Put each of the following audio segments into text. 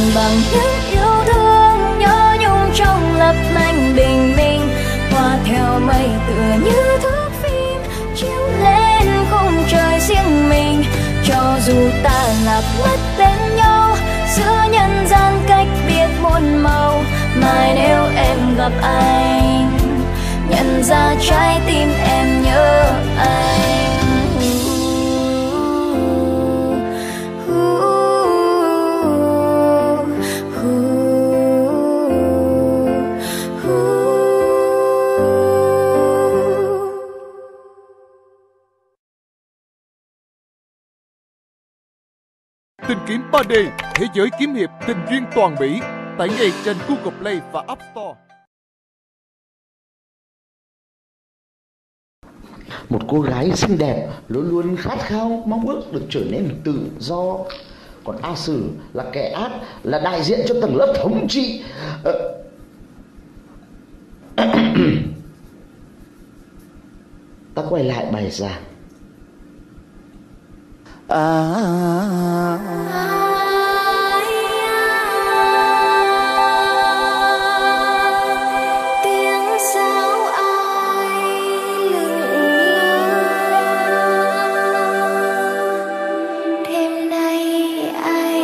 bằng những yêu thương nhớ nhung trong lấp lánh bình minh, hòa theo mây tựa như thước phim chiếu lên khung trời riêng mình. Cho dù ta lạc mất bên nhau giữa nhân gian cách biệt muôn màu, mai nếu em gặp anh nhận ra trái tim em nhớ anh. Tình kiếm 3D, thế giới kiếm hiệp tình duyên toàn Mỹ, tải ngay trên Google Play và App Store. Một cô gái xinh đẹp luôn luôn khát khao mong ước được trở nên tự do. Còn A Sử là kẻ ác, là đại diện cho tầng lớp thống trị. Ta quay lại bài giảng. Tiếng sáo ai lững lờ, đêm nay ai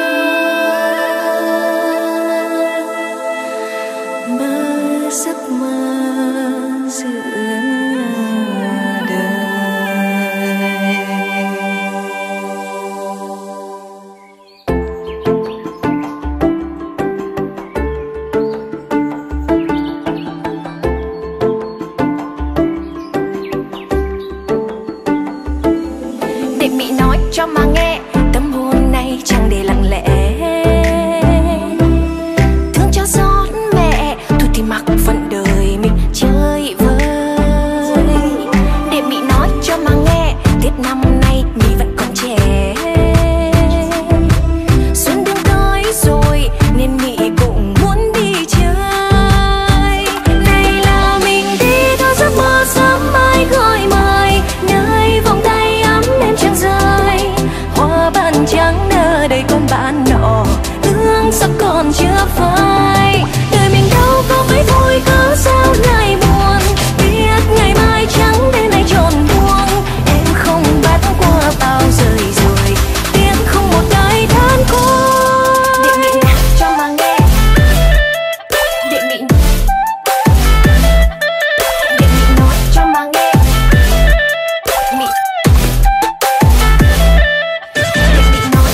mơ giấc mơ giữa đời. Để Mỹ nói cho mà nghe, tâm hồn này chẳng để lặng lẽ. Thương cho xót mẹ, thôi thì mặc phận đời mình chơi vơi. Để Mỹ nói cho mà nghe, Tết năm nay Mỹ vẫn còn trẻ. Xuân đang tới rồi nên Mỹ cũng muốn đi chơi. Này là mình đi theo giấc mơ sớm mai gọi mời, nơi vòng tay ấm em chẳng rơi. Hoa ban trắng nở đầy con bạn nọ, hương sắc còn chưa phai. Đời mình đâu có mấy vui cớ sao lại buồn, biết ngày mai trắng đêm nay tròn buông. Em không bắt qua bao rời rồi, tiếng không một đời than côi. Để mình cho mà nghe, để mình nói cho mà nghe. Mình nói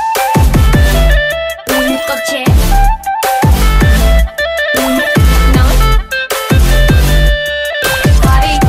mình còn trẻ. Nói qua đi.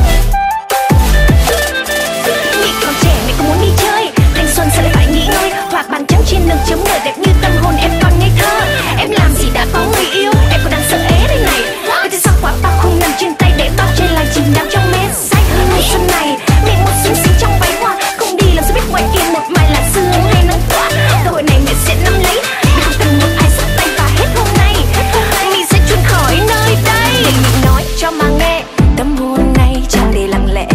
Mình còn trẻ, mình cũng muốn đi chơi. Thanh xuân sao lại phải nghỉ ngơi, hoặc bàn trắng trên đường chấm nở đẹp như tâm hồn em còn ngây thơ. Em làm gì đã có người yêu, em còn đang sợ ế đây này. Vậy thì sao quả bao không nằm trên tay để bao trên làng chìm đắm trong mê say. Mùa xuân này mình một xinh xinh trong váy hoa, không đi làm sao biết ngoài kia một mai là sương hay nắng tỏa. Cơ hội này mình sẽ nắm lấy, mình không cần một ai giúp tay và hết hôm nay mình sẽ trốn khỏi nơi đây. Để mình nói cho mà nghe, tâm hồn này chẳng để lặng lẽ.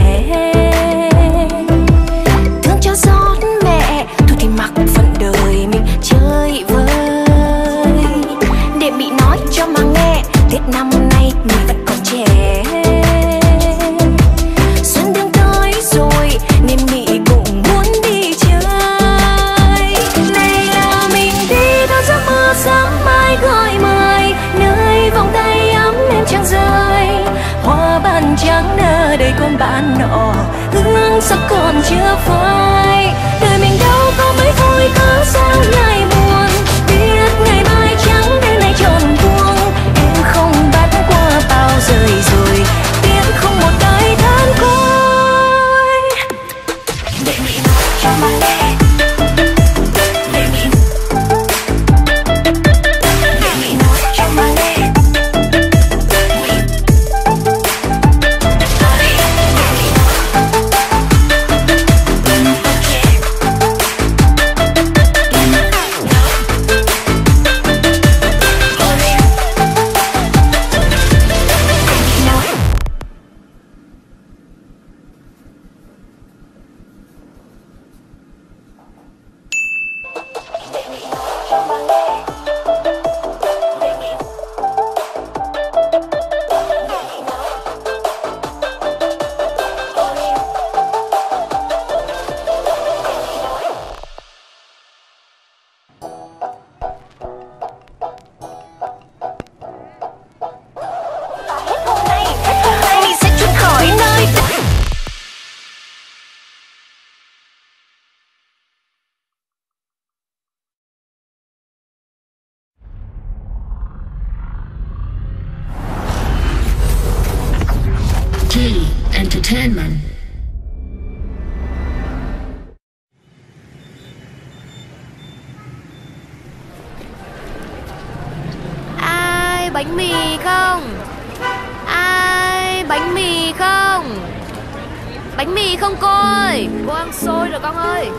Thương cho xót mẹ, thôi thì mặc phận đời mình chơi vơi. Để Mỹ nói cho mà nghe, Tết năm nay mình vẫn còn trẻ. Xuân đang tới rồi nên Mỹ cũng muốn đi chơi. Này là mình đi theo giấc mơ sáng mai gọi mời, nơi vòng tay ấm em chẳng rơi. Hoa ban trắng nở đầy con bạn nọ, hương sắc còn chưa phai. Đời mình đâu có mấy vui cớ sao lại buồn, biết ngày mai trắng đêm nay tròn buông. Em không bắt qua bao rời rồi, tiếng không một đời than côi. Để Mỹ nói cho mà nghe. Để Mỹ nói cho mà nghe. Entertainment. Ai bánh mì không? Ai bánh mì không? Bánh mì không cô ơi? Cô ăn xôi rồi con ơi.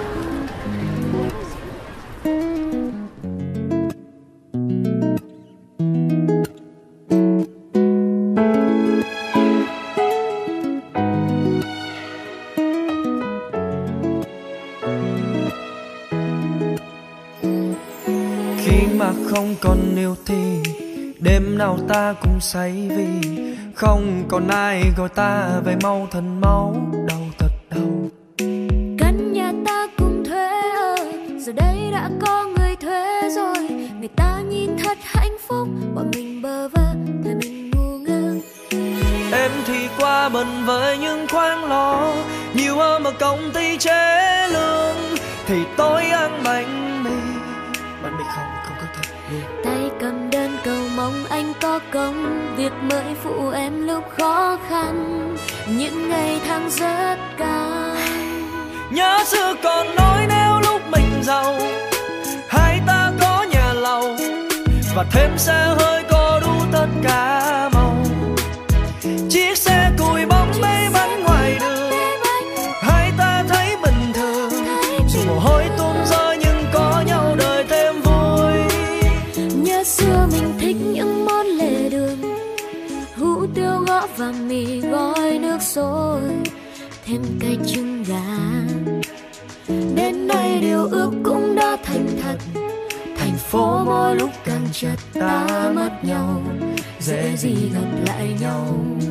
Khi mà không còn yêu thì đêm nào ta cũng say, vì không còn ai gọi ta về mau thành máu, đau thật đau. Căn nhà ta cùng thuê ở, giờ đây đã có người thuê rồi. Người ta nhìn thật hạnh phúc, bọn mình bơ vơ, thời mình ngu ngơ. Em thì qua bận với những khoáng lo, nhiều hơn ở công ty chế lương. Thì tôi ăn bánh mì không có thật luôn. Tay cầm đơn cầu mong anh có công, việc mới phụ em lúc khó khăn, những ngày tháng rất cao. Nhớ xưa còn nói nếu lúc mình giàu, hai ta có nhà lầu và thêm xe hơi có đủ tất cả màu. Chiếc xe cùi bóng bê bánh ngoài đường, hai ta thấy bình thường. Dù mồ hôi tuôn rơi nhưng có nhau đời thêm vui. Nhớ xưa mình thích những món lề đường, hủ tiếu gõ và mì gói nước sôi, thêm cây trứng gà. Đến nay điều ước cũng đã thành thật, thành phố mỗi lúc càng chật ta mất nhau, dễ gì gặp lại nhau.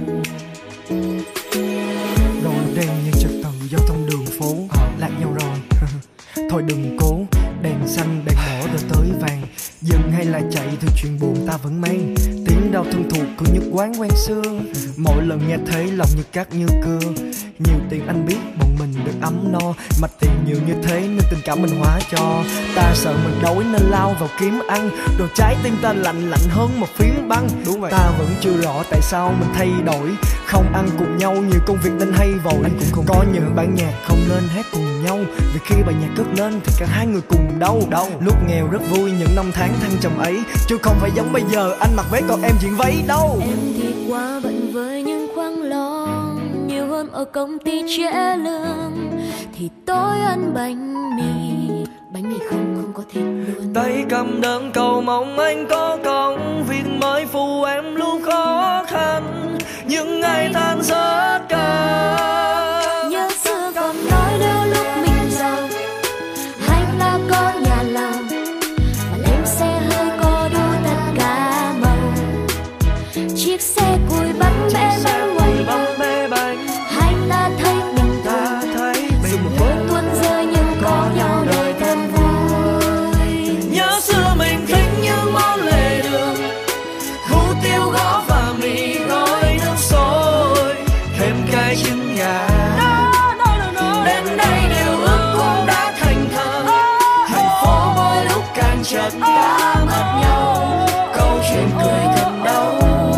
Rồi đèn như trật tự giao thông đường phố, lạc nhau rồi. Thôi đừng cố, đèn xanh đèn đỏ rồi tới vàng. Dừng hay là chạy thì chuyện buồn ta vẫn mang. Tiếng đau thân thuộc của nhất quán quen xưa, mỗi lần nghe thấy lòng như cắt như cưa. Nhiều tiền anh biết bọn mình được ấm no, mà tiền nhiều như thế nên tình cảm mình hóa cho. Ta sợ mình đói nên lao vào kiếm ăn, rồi trái tim ta lạnh lạnh hơn một phiến băng. Đúng vậy. Ta vẫn chưa rõ tại sao mình thay đổi, không ăn cùng nhau nhiều công việc nên hay vội. Anh cũng không có những bản nhạc không nên hát cùng nhau, vì khi bài nhạc cất lên thì cả hai người cùng đau. Lúc nghèo rất vui những năm tháng thăng trầm ấy, chứ không phải giống bây giờ anh mặc váy còn em diện váy đâu. Em thì quá bận với những khoáng lo, nhiều hơn ở công ty trễ lương. Thì tối ăn bánh mì không có thịt luôn. Tay cầm đơn cầu mong anh có công, việc mới phụ em lúc khó khăn, những ngày than rất cao. Nhớ xưa còn nói nếu lúc mình giàu, hay là có nhà lầu và lên xe hơi có đủ tất cả màu. Chiếc xe cùi bánh bê bánh, hay là thấy mình thường, dù một khối tuôn rơi nhưng có nhau đời thêm vui. Nhớ xưa mình thích những món lề đường, hủ tiếu gõ và mì gói nước sôi, thêm cái trứng gà. Đến đây điều ước cũng đã thành thật, thành phố mỗi lúc càng chật ta mất nhau, câu chuyện cười thật đau.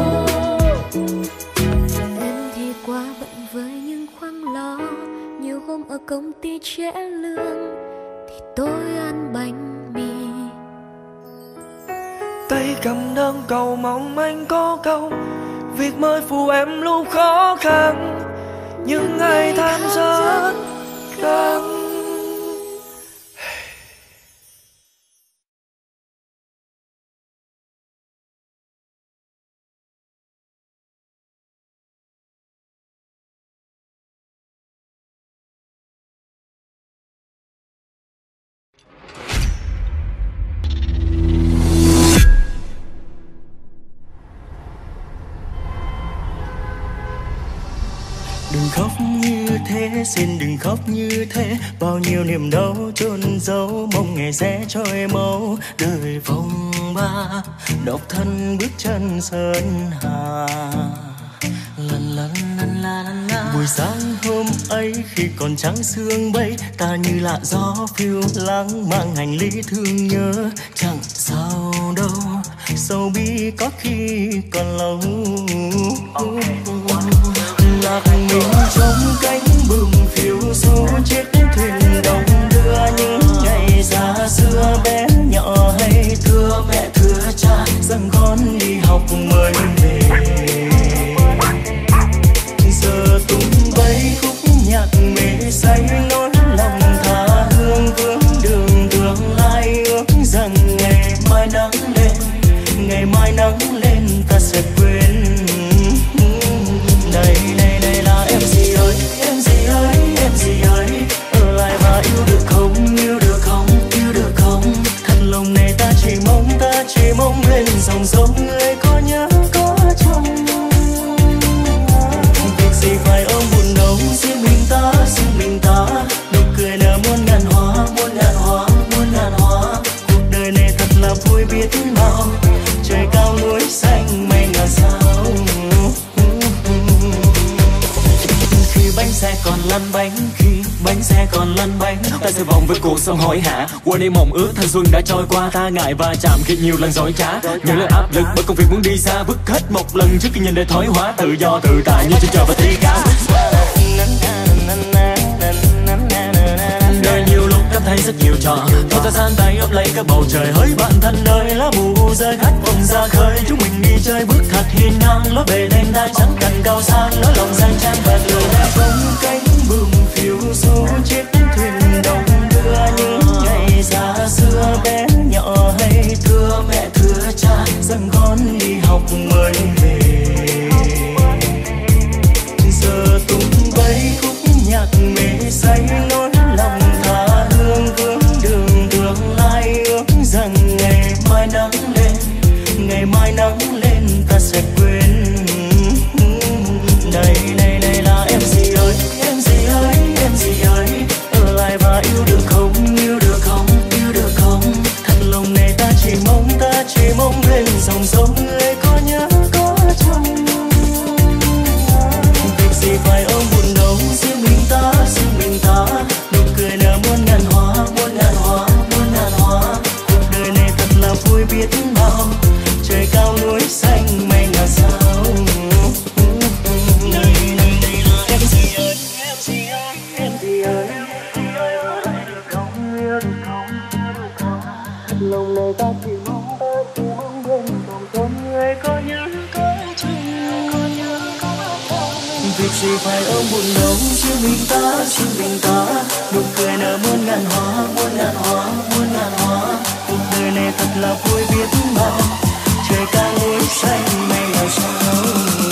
Em thì quá bận với những khoáng lo, nhiều hôm ở công ty trễ lương. Thì tôi ăn bánh mì, Tay cầm đơn cầu mong anh có câu, việc mới phụ em lúc khó khăn, những ngày tháng rất căng. Đừng khóc như thế, xin đừng khóc như thế. Bao nhiêu niềm đau chôn giấu, mong ngày sẽ trôi mau. Đời phong ba, độc thân bước chân sơn hà. Buổi sáng hôm ấy khi còn trắng sương bay, ta như lạ gió phiêu lãng, mang hành lý thương nhớ. Chẳng sao đâu, sầu bi có khi còn lâu. Lạc mình trong cánh buồm phiêu du chiếc thuyền đông đưa những ngày xa xưa bé nhỏ hay thưa mẹ thưa cha rằng con đi học mới về. Giờ tung bay khúc nhạc mê say nỗi lòng tha hương vướng đường tương lai ước rằng ngày mai nắng lên, ngày mai nắng lên ta sẽ quên. Này này này là em gì ơi, em gì ơi, em gì ơi, ở lại và yêu được không, yêu được không, yêu được không. Thật lòng này ta chỉ mong bên dòng sông người có nhớ có trông. Việc gì phải ôm buồn đâu, riêng mình ta, nụ cười nở muôn ngàn hoa, muôn ngàn hoa, muôn ngàn hoa. Cuộc đời này thật là vui biết bao, trời cao núi xanh mây ngàn sao. Khi bánh xe còn lăn bánh, khi bánh xe còn lăn bánh, ta sẽ vòng với cuộc sống hối hả. Quên đi mộng ước thanh xuân đã trôi qua, ta ngại va chạm khi nhiều lần dối trá. Nhớ lên áp lực bởi công việc muốn đi xa, vứt hết một lần trước khi nhìn đời thói hóa. Tự do tự tại như chân trời và thi cao. Đời nhiều lúc cảm thấy rất nhiều trò, thôi ta san tay ôm lấy cái bầu trời hỡi bản thân đời lá mù rơi khát vọng ra khơi. Chúng mình đi chơi bước thật hiên ngang, lối về đêm ta trắng cành cao sang, lối lòng sang trang vẹn lửa trong cánh buồm phiêu du chiếc thuyền đông đưa những ngày xa xưa bé nhỏ hay thưa mẹ thưa cha rằng con đi học mới về. Giờ tung bay khúc nhạc mê say nỗi lòng tha hương vướng đường tương lai ước rằng ngày mai nắng lên, ngày mai nắng lên ta sẽ quên. Này này này là em gì ơi, em gì ơi, em gì ơi, ở lại và yêu được không, yêu được không, yêu được không. Thật lòng này ta chỉ mong bên dòng sông người có nhớ có trông. Việc gì phải ôm buồn đâu, riêng mình ta, nụ cười nở muôn ngàn hoa, muôn ngàn hoa, muôn ngàn hoa. Cuộc đời này thật là vui biết bao, trời cao núi xanh mây ngàn sao. Này này này là em gì ơi, em gì ơi, em gì ơi, ở lại được không, yêu được không, yêu được không. Thật lòng này ta chỉ mong bên dòng sông người có nhớ có trông, có nhớ có trông. Việc gì phải ôm buồn đâu, riêng mình ta, nụ cười nở muôn ngàn hoa, muôn ngàn hoa, muôn ngàn hoa. Cuộc đời này thật là vui biết bao, trời cao núi xanh mây ngàn sao.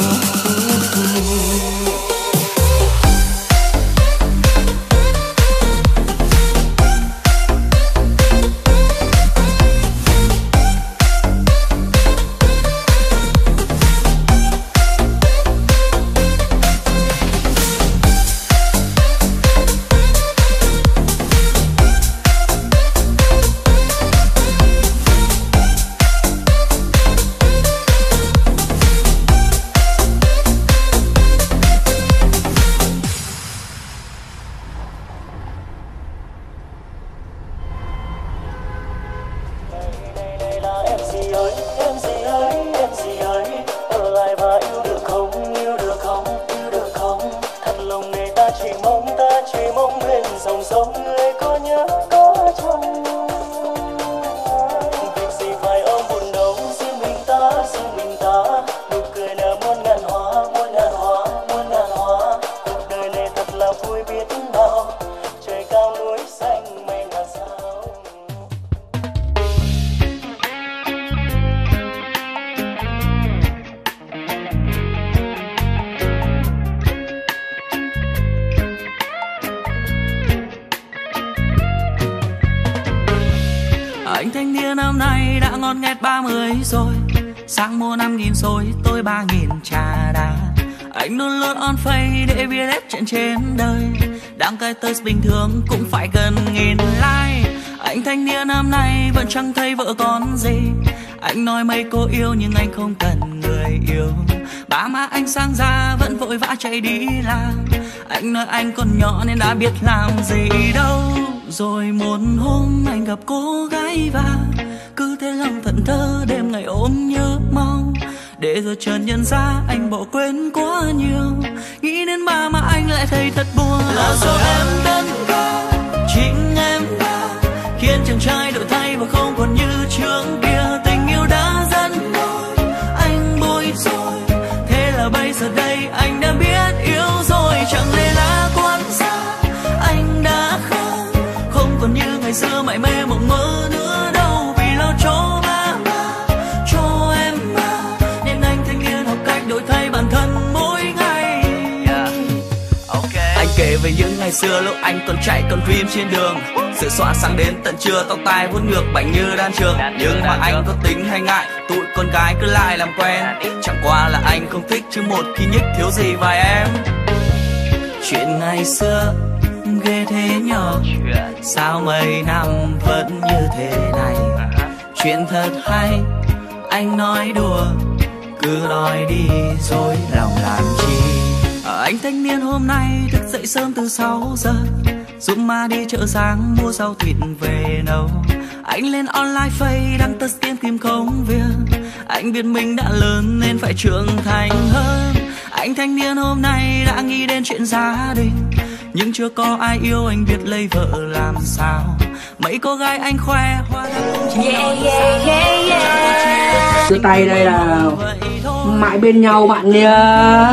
Anh thanh niên năm nay đã ngon nghét 30 rồi, sang mua 5.000 xôi tôi 3.000 trà đá. Anh luôn luôn on face để biết hết chuyện trên đời, đăng cái test bình thường cũng phải gần 1.000 like. Anh thanh niên năm nay vẫn chẳng thấy vợ con gì, anh nói mấy cô yêu nhưng anh không cần người yêu. Ba má anh sang ra vẫn vội vã chạy đi làm, anh nói anh còn nhỏ nên đã biết làm gì đâu. Rồi một hôm anh gặp cô gái và cứ thế lòng thẫn thờ đêm ngày ôm nhớ mong. để rồi chợt nhận ra anh bỏ quên quá nhiều. Nghĩ đến ba mà anh lại thấy thật buồn. Là do em đơn ca, chính em đã khiến chàng trai đổi thay và không còn như trước kia. Tình yêu đã dẫn lối anh bối rối, thế là bây giờ đây anh đã biết yêu rồi. Chẳng lẽ là quan sát anh đã khác, không còn như ngày xưa mải mê mộng mơ nữa đâu. Vì lo cho ba cho em mà, nên anh thanh niên học cách đổi thay bản thân mỗi ngày. Anh kể về những ngày xưa lúc anh còn chạy con dream trên đường, sự xóa sáng đến tận trưa, tóc tai vuốt ngược bảnh như đan trường. Nhưng mà anh có tính hay ngại, tụi con gái cứ lại làm quen. Chẳng qua là anh không thích chứ một khi nhích thiếu gì vài em. Chuyện ngày xưa ghê thế nhở, sao mấy năm vẫn như thế này. Chuyện thật hay anh nói đùa, cứ nói đi rồi lòng làm chi. Anh thanh niên hôm nay thức dậy sớm từ 6 giờ, giúp má đi chợ sáng mua rau thịt về nấu. Anh lên online face đăng test tiên tìm công việc. Anh biết mình đã lớn nên phải trưởng thành hơn. Anh thanh niên hôm nay đã nghĩ đến chuyện gia đình, nhưng chưa có ai yêu anh biết lấy vợ làm sao. Mấy cô gái anh khoe hoa Đưa tay đây là mãi bên nhau bạn nha.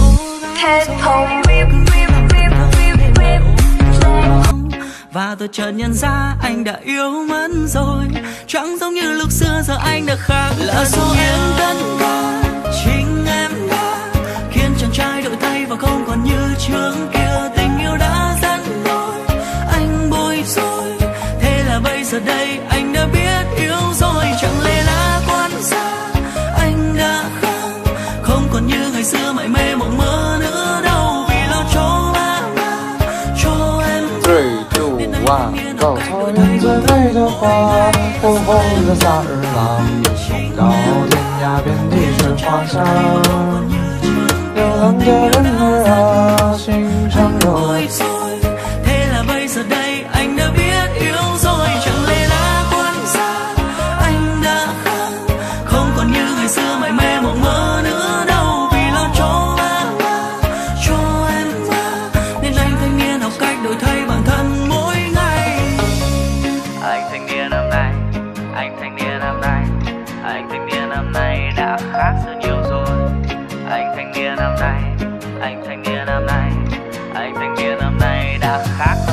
Và tôi chợt nhận ra anh đã yêu mất rồi. Chẳng giống như lúc xưa giờ anh đã khác. Là do em tất cả, chính em đã khiến chàng trai đổi thay và không còn như trước kia. Tình yêu đã dẫn lối anh bối rối, thế là bây giờ đây anh đã biết yêu rồi. Chẳng lẽ là quan sát anh đã khác, không còn như ngày xưa mải mê mộng mơ nữa đâu. Vì lo cho ba cho em 早操人最美的花，火红的夏日朗，到天涯遍地是花香。流浪的人儿啊，心上有。 Thế là bây giờ đây anh đã biết yêu rồi. Chẳng lẽ là quan sát anh đã khác, không còn như ngày xưa mải mê mộng mơ nữa đâu. Vì lo cho ba cho em mà, nên anh thanh niên học cách đổi thay bản thân mỗi ngày. Anh thanh niên năm nay, anh thanh niên năm nay, anh thanh niên năm nay đã khác rất nhiều rồi. Anh thanh niên năm nay, anh thanh niên năm nay, anh thanh niên năm nay đã khác